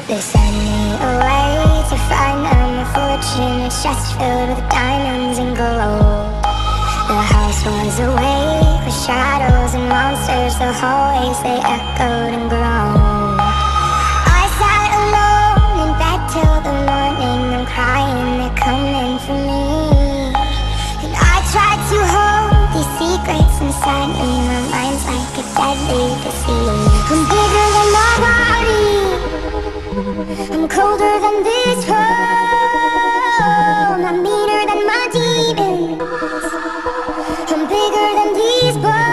They sent me away to find a fortune, a chest filled with diamonds and gold. The house was awake with shadows and monsters. The hallways, they echoed and groaned. I sat alone in bed till the morning. I'm crying, they're coming for me. And I tried to hold these secrets inside me. My mind's like a deadly disease. I'm bigger than my body, I'm colder than this world. I'm meaner than my demons, I'm bigger than these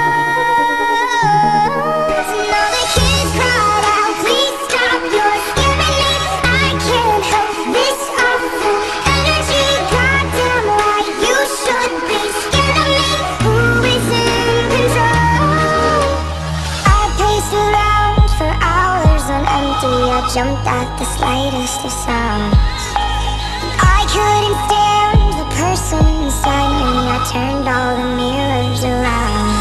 bones. And all the kids cried out, please stop, you're scaring me. I can't help this awful energy. Goddamn right, you should be scared of me. Who is in control? I paced around for hours on empty. I jumped at the slightest of sounds. I couldn't stand the person inside me. I turned all the mirrors around.